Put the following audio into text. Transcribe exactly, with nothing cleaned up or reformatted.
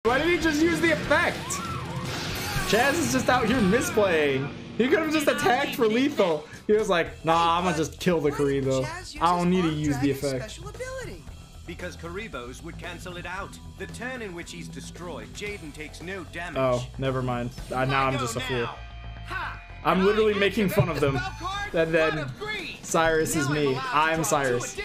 Why did he just use the effect? Chazz is just out here misplaying. He could have just attacked for lethal. He was like, nah, I'm gonna just kill the Kuriboh. I don't need to use the effect. Because Kuribohs would cancel it out. The turn in which he's destroyed, Jaden takes no damage. Oh, never mind. Uh, now I'm just a fool. I'm literally making fun of them. And then Cyrus is me. I'm Cyrus.